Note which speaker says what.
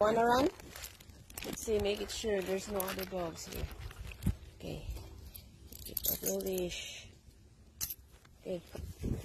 Speaker 1: Wanna run? Let's see, make it sure there's no other dogs here. Okay. Keep up the leash. Okay.